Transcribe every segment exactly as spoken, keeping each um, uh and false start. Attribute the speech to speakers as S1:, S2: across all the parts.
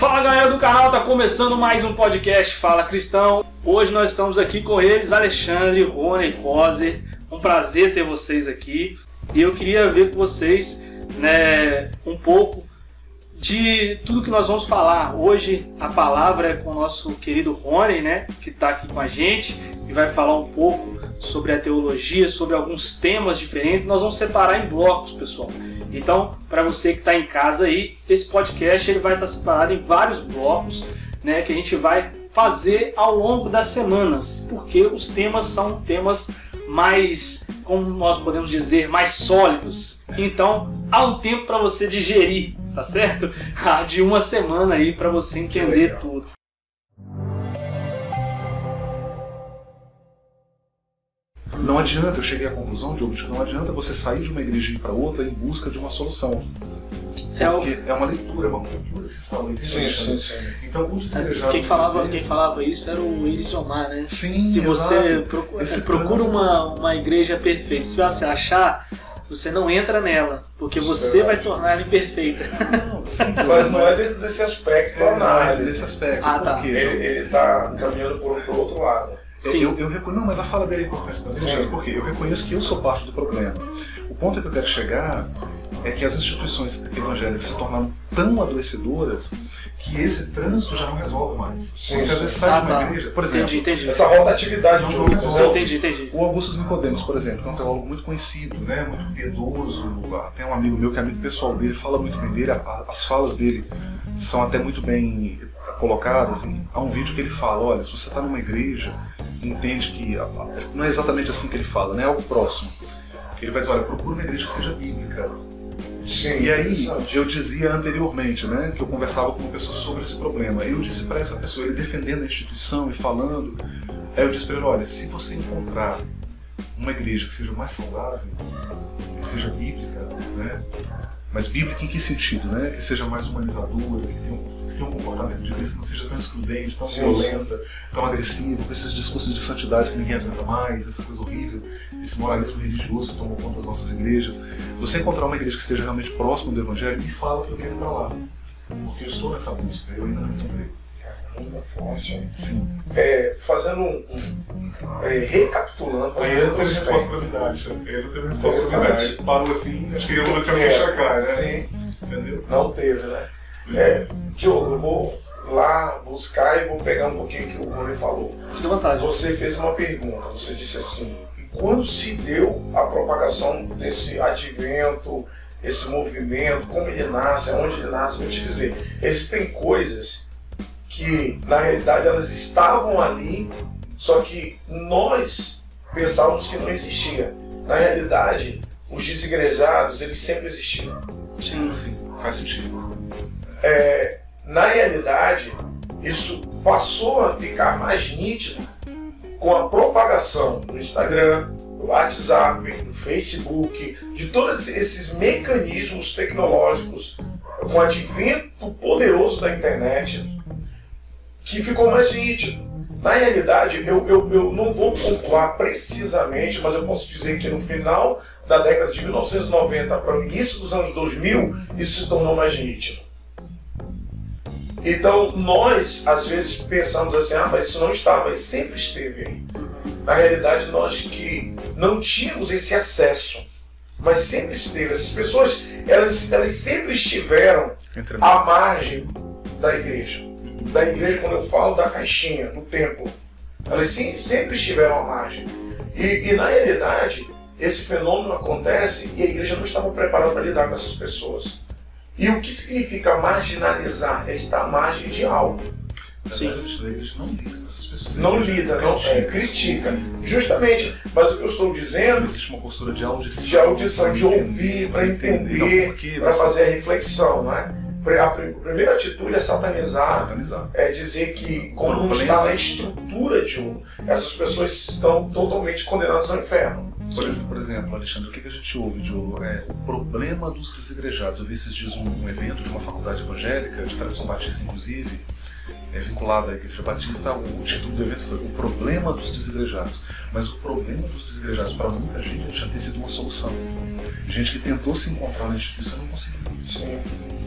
S1: Fala galera do canal, tá começando mais um podcast Fala Cristão. Hoje nós estamos aqui com eles, Alexandre, Rony e Coser. Um prazer ter vocês aqui. E eu queria ver com vocês, né, um pouco de tudo que nós vamos falar. Hoje a palavra é com o nosso querido Rony, né, que está aqui com a gente e vai falar um pouco sobre a teologia, sobre alguns temas diferentes. Nós vamos separar em blocos, pessoal. Então, para você que está em casa aí, esse podcast ele vai estar separado em vários blocos, né, que a gente vai fazer ao longo das semanas, porque os temas são temas mais, como nós podemos dizer, mais sólidos. Então, há um tempo para você digerir, tá certo? Há de uma semana aí para você entender tudo.
S2: Não adianta, eu cheguei à conclusão, Diogo, de que não adianta você sair de uma igreja e ir para outra em busca de uma solução.
S1: É, o...
S2: Porque é uma leitura, é uma cultura que se instala, entendeu?
S3: Sim, sim, sim.
S2: Então, o desigrejados...
S1: Quem falava, quem falava isso era o Iris Omar, né?
S2: Sim,
S1: Se você
S2: exato.
S1: procura,
S2: Esse
S1: procura
S2: trânsito.
S1: uma, uma igreja perfeita, se você achar, você não entra nela, porque
S3: Isso
S1: você
S3: é
S1: vai
S3: verdade.
S1: tornar ela imperfeita.
S2: Não, sim,
S3: Mas não é dentro desse aspecto da
S2: é, não é
S3: análise.
S2: desse aspecto.
S1: Ah, tá.
S2: Porque
S3: Ele está caminhando por, por outro lado.
S1: Sim.
S2: Eu, eu reconheço, não, mas a fala dele é importante também,
S3: Sim.
S2: porque eu reconheço que eu sou parte do problema. O ponto que eu quero chegar é que as instituições evangélicas se tornaram tão adoecedoras que esse trânsito já não resolve mais.
S3: Sim,
S2: Você às
S3: sim.
S2: vezes sai
S1: Ah,
S2: de uma
S1: tá.
S2: igreja, por exemplo,
S1: Entendi, entendi.
S3: Essa rotatividade de
S2: Não,
S3: jogo.
S2: não,
S1: Sim, entendi, entendi.
S2: o Augusto Nicodemos, por exemplo, que é um teólogo muito conhecido, né, muito piedoso, tem um amigo meu que é amigo pessoal dele, fala muito bem dele, a- as falas dele são até muito bem colocadas. E há um vídeo que ele fala, olha, se você está numa igreja, entende que a- a- não é exatamente assim que ele fala, né, é algo próximo. Ele vai dizer, olha, procura uma igreja que seja bíblica.
S3: Sim,
S2: E aí,
S3: interessante.
S2: eu dizia anteriormente, né, que eu conversava com uma pessoa sobre esse problema. Eu disse para essa pessoa, ele defendendo a instituição e falando, aí eu disse para ele, olha, se você encontrar uma igreja que seja mais saudável, que seja bíblica, né, mas bíblica em que sentido, né, que seja mais humanizadora, que tenha um, que tenha um comportamento de igreja que não seja tão excludente, tão
S3: Sim,
S2: violenta, tão agressiva, com esses discursos de santidade que ninguém aguenta mais, essa coisa horrível, esse moralismo religioso que tomou conta das nossas igrejas. Se você encontrar uma igreja que esteja realmente próximo do Evangelho, me fala que eu quero ir para lá. Porque eu estou nessa busca, eu ainda não encontrei.
S3: Caramba, forte, hein?
S2: Sim.
S3: É, fazendo um. um é, recapitulando.
S2: Aí ele não teve
S3: fazendo
S2: responsabilidade. Ele não teve
S3: Interessante.
S2: responsabilidade. Parou assim, acho que ele não tinha fecha a cara, né?
S3: Sim,
S2: Entendeu?
S3: não teve, né? É, Diogo, eu vou lá buscar e vou pegar um pouquinho que o Rony falou.
S1: Fique à vontade.
S3: Você fez uma pergunta, você disse assim, e quando se deu a propagação desse advento, esse movimento, como ele nasce, aonde ele nasce, vou te dizer, existem coisas que na realidade elas estavam ali, só que nós pensávamos que não existia. Na realidade, os desigrejados, eles sempre existiram.
S1: Sim.
S2: Sim, faz sentido.
S3: É, na realidade, isso passou a ficar mais nítido com a propagação do Instagram, do WhatsApp, do Facebook, de todos esses mecanismos tecnológicos, com o advento poderoso da internet, que ficou mais nítido. Na realidade, eu, eu, eu não vou pontuar precisamente, mas eu posso dizer que no final da década de mil novecentos e noventa para o início dos anos dois mil, isso se tornou mais nítido. Então, nós, às vezes, pensamos assim, ah, mas isso não estava, mas sempre esteve aí. Na realidade, nós que não tínhamos esse acesso, mas sempre esteve. Essas pessoas, elas, elas sempre estiveram
S2: Entre
S3: à
S2: nós.
S3: margem da igreja. Da igreja, quando eu falo da caixinha, do templo. Elas sempre, sempre estiveram à margem. E, e, na realidade, esse fenômeno acontece e a igreja não estava preparada para lidar com essas pessoas. E o que significa marginalizar? É estar à margem de algo.
S1: Sim.
S2: A igreja não lida com essas pessoas.
S3: Não
S2: A igreja
S3: lida, não é, critica. Justamente, mas o que eu estou dizendo,
S2: Existe uma postura de audição.
S3: de audição,
S2: pra
S3: de
S2: entender,
S3: ouvir, para
S2: Não,
S3: entender,
S2: porque
S3: para
S2: você-
S3: fazer a reflexão, não é? A primeira atitude é satanizar,
S2: satanizar.
S3: é dizer que, como não
S2: Problema.
S3: está na estrutura de um, essas pessoas estão totalmente condenadas ao inferno.
S2: Por exemplo, por exemplo, Alexandre, o que que a gente ouve, Diogo? É o problema dos desigrejados. Eu vi esses dias um, um evento de uma faculdade evangélica, de tradição batista inclusive, é, vinculado à Igreja Batista. O título do evento foi O Problema dos Desigrejados. Mas o problema dos desigrejados, para muita gente, já tem sido uma solução. Gente que tentou se encontrar na instituição e não conseguiu.
S3: Sim.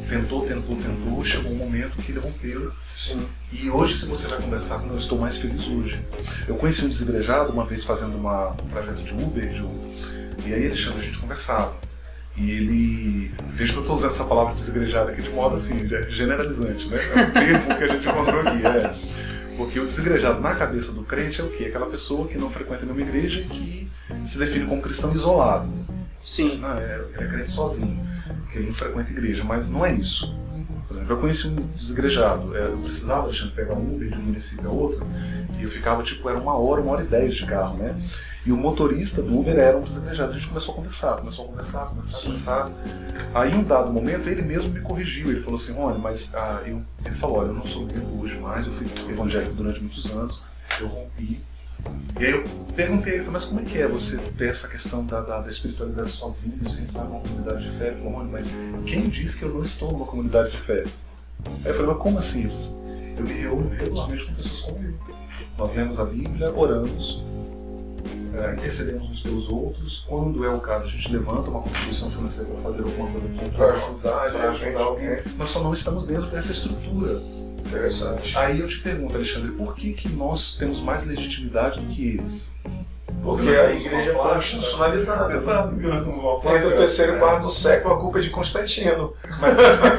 S2: tentou, tentou, tentou, chegou um momento que ele rompeu.
S3: Sim.
S2: E hoje, se você vai conversar com ele, eu estou mais feliz hoje. Eu conheci um desigrejado uma vez fazendo uma, um trajeto de Uber, Ju, e aí, Alexandre, a gente conversava. E ele... Veja que eu estou usando essa palavra desigrejado aqui de modo assim, generalizante, né? É um termo que a gente encontrou aqui, é... Porque o desigrejado na cabeça do crente é o quê? Aquela pessoa que não frequenta nenhuma igreja e que se define como cristão isolado.
S1: Sim.
S2: Não, é, ele é crente sozinho, que ele não frequenta igreja, mas não é isso. Por exemplo, eu conheci um desigrejado, eu precisava deixar pegar um Uber de um município a outro, e eu ficava, tipo, era uma hora, uma hora e dez de carro, né? E o motorista do Uber era um desigrejado. A gente começou a conversar, começou a conversar, conversar, Sim. conversar. Aí, em um dado momento, ele mesmo me corrigiu. Ele falou assim, Rony, mas ah, eu... ele falou, olha, eu não sou bíblico hoje mais, eu fui evangélico durante muitos anos, eu rompi. E aí eu perguntei a ele, mas como é que é você ter essa questão da, da, da espiritualidade sozinho, sem estar numa comunidade de fé? Ele falou, Rony, mas quem disse que eu não estou numa comunidade de fé? Aí eu falei, mas como assim? Eu me reúno regularmente com pessoas como eu. Nós lemos a Bíblia, oramos, é, intercedemos uns pelos outros. Quando é o caso, a gente levanta uma contribuição financeira para fazer alguma coisa
S3: para ajudar,
S2: para ajudar alguém. Nós só não estamos dentro dessa estrutura.
S3: Interessante.
S2: Aí eu te pergunto, Alexandre, por que, que nós temos mais legitimidade do que eles?
S3: Porque, Porque a igreja foi institucionalizada.
S2: Exato, porque nós temos uma placa.
S3: Entre o terceiro e quarto século, a culpa é de Constantino.
S2: Mas,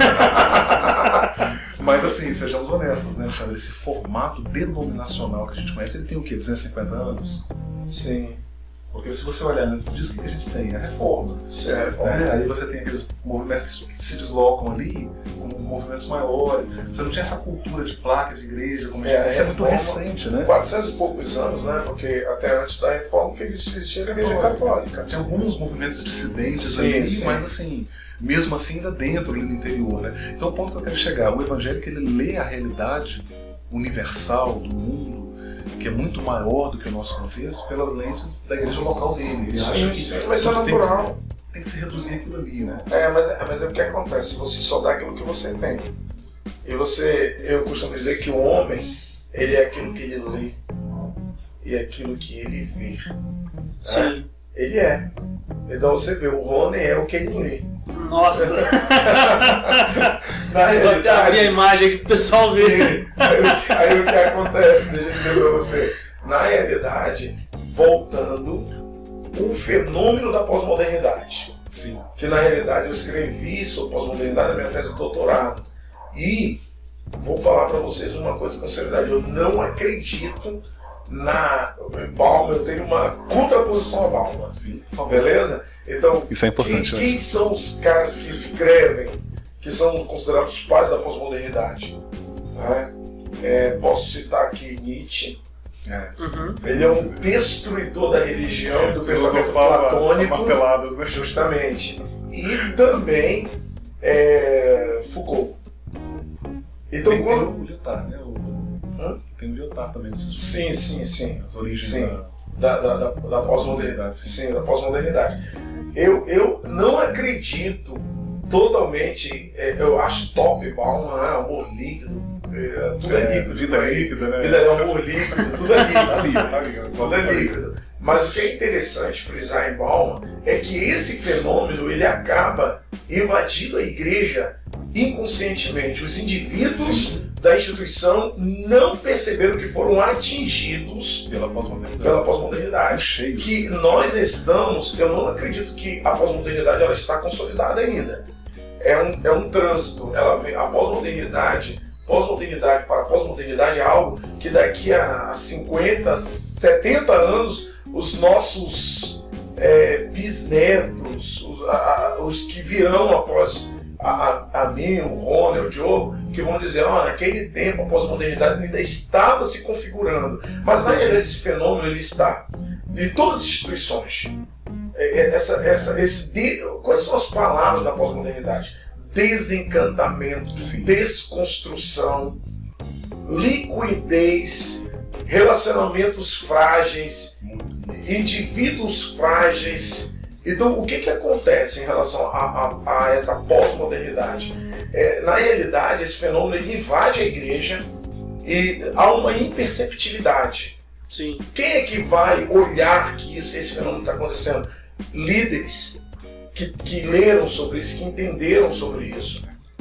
S2: mas assim, sejamos honestos, né, Alexandre? Esse formato denominacional que a gente conhece, ele tem o quê? duzentos e cinquenta anos?
S3: Sim.
S2: Porque se você olhar antes disso, o que a gente tem? A reforma.
S3: Sim, a reforma.
S2: É, aí você tem aqueles movimentos que se deslocam ali, como movimentos maiores. Você não tinha essa cultura de placa, de igreja, como é, isso é muito recente, né?
S3: quatrocentos e poucos anos, né? Porque até antes da reforma que existia a igreja católica.
S2: Tinha alguns movimentos dissidentes
S3: sim,
S2: ali,
S3: sim.
S2: mas assim, mesmo assim ainda dentro, ali no interior, né? Então o ponto que eu quero chegar, o evangélico ele lê a realidade universal do mundo, que é muito maior do que o nosso contexto, pelas lentes da igreja local dele. Ele
S3: sim,
S2: acha que
S3: sim, mas isso é natural.
S2: Tem que, tem que se reduzir aquilo ali, né?
S3: É, mas, mas é o que acontece, você só dá aquilo que você tem. E você, eu costumo dizer que o homem, ele é aquilo que ele lê e é aquilo que ele vê.
S1: Sim.
S3: É? Ele é. Então você vê, o Rony é o que ele lê.
S1: Nossa!
S3: Na realidade,
S1: vou até abrir a imagem aqui pro pessoal ver.
S3: Aí, aí o que acontece, deixa eu dizer pra você, na realidade, voltando, o fenômeno da pós-modernidade.
S2: Sim.
S3: Que na realidade eu escrevi sobre pós-modernidade na minha tese de doutorado. E vou falar para vocês uma coisa com seriedade, eu não acredito na Bauman, eu tenho uma contraposição a Bauman.
S2: Sim.
S3: Beleza? Então,
S2: isso é importante,
S3: quem, quem são os caras que escrevem, que são considerados os pais da pós-modernidade? Né? É, posso citar aqui Nietzsche.
S2: É.
S1: Uhum.
S3: Ele é um destruidor da religião e do pensamento platônico,
S2: né?
S3: justamente. E também é, Foucault. Então,
S2: tem,
S3: quando...
S2: tem o Lyotard, né? O...
S3: Hã?
S2: Tem o Lyotard também, não sei se
S3: Sim, sim, sim.
S2: As origens
S3: sim.
S2: da,
S3: da, da, da, da pós-modernidade.
S2: Sim.
S3: Sim, da pós-modernidade. Eu, eu não acredito totalmente, é, eu acho top Bauman, né? Amor líquido, é, tudo é, é líquido.
S2: Vida é líquida, né?
S3: Vida é amor líquido, tudo é líquido.
S2: Tá líquido, tá líquido.
S3: Tudo é líquido. Mas o que é interessante frisar em Bauman é que esse fenômeno ele acaba invadindo a igreja inconscientemente. Os indivíduos Sim. da instituição não perceberam que foram atingidos
S2: pela pós-modernidade.
S3: Pela pós-modernidade.
S2: Cheio.
S3: Que nós estamos, eu não acredito que a pós-modernidade ela está consolidada ainda. É um, é um trânsito. Ela vem, a pós-modernidade, pós-modernidade para pós-modernidade é algo que daqui a cinquenta, setenta anos os nossos é, bisnetos, os, a, os que virão após a, a, a mim, o Rony, o Diogo, que vão dizer, ó, oh, naquele tempo a pós-modernidade ainda estava se configurando. Mas na realidade esse fenômeno ele está em todas as instituições. Essa, essa, esse de, quais são as palavras da pós-modernidade? Desencantamento, Sim. desconstrução, liquidez, relacionamentos frágeis, indivíduos frágeis. Então, o que, que acontece em relação a, a, a essa pós-modernidade? É, na realidade, esse fenômeno ele invade a igreja e há uma imperceptibilidade.
S1: Sim.
S3: Quem é que vai olhar que isso, esse fenômeno está acontecendo? Líderes que, que leram sobre isso, que entenderam sobre isso.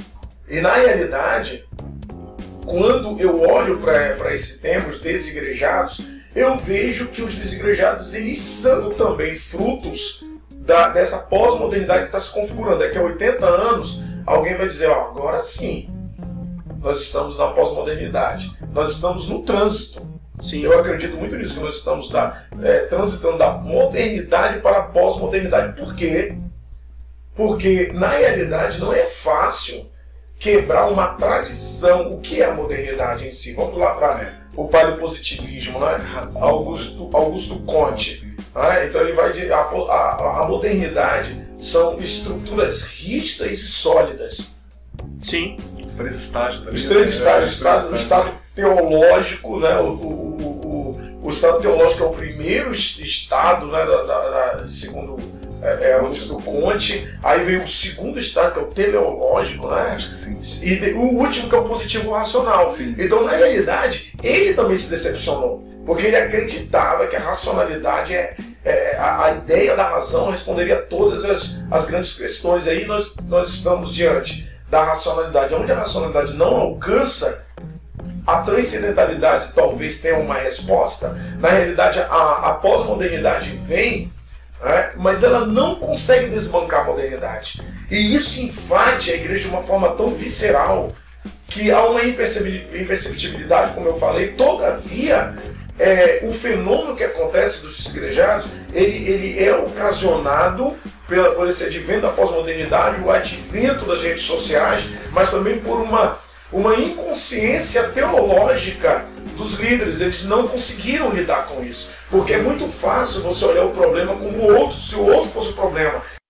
S3: E na realidade, quando eu olho para esse tema, os desigrejados, eu vejo que os desigrejados eles são também frutos da, dessa pós-modernidade que está se configurando. Daqui a oitenta anos, alguém vai dizer, ó, agora sim, nós estamos na pós-modernidade, nós estamos no trânsito.
S1: Sim.
S3: Eu acredito muito nisso, que nós estamos da, é, transitando da modernidade para a pós-modernidade. Por quê? Porque, na realidade, não é fácil quebrar uma tradição. O que é a modernidade em si? Vamos lá para o paleopositivismo, né? Augusto, Augusto Conte. Né? Então ele vai dizer a, a, a modernidade são estruturas rígidas e sólidas.
S1: Sim.
S2: Os três estágios ali.
S3: Os três
S2: né?
S3: estágios,
S2: é,
S3: estado, o estado teológico, né? o, o, o, o, o estado teológico é o primeiro estado, né? da, da, da, segundo é, é, Augusto Conte. Aí vem o segundo estado, que é o teleológico, né?
S2: Acho que sim.
S3: E de, o último, que é o positivo racional.
S2: Sim.
S3: Então, na realidade, ele também se decepcionou, porque ele acreditava que a racionalidade é, é a, a ideia da razão responderia a todas as, as grandes questões. Aí nós, nós estamos diante da racionalidade, onde a racionalidade não alcança, a transcendentalidade talvez tenha uma resposta. Na realidade, a, a pós-modernidade vem, né, mas ela não consegue desbancar a modernidade. E isso invade a igreja de uma forma tão visceral que há uma imperceptibilidade, como eu falei. Todavia, é, o fenômeno que acontece dos desigrejados, ele, ele é ocasionado pela, por esse advento da pós-modernidade, o advento das redes sociais, mas também por uma, uma inconsciência teológica dos líderes. Eles não conseguiram lidar com isso, porque é muito fácil você olhar o problema como o outro, se o outro fosse o problema.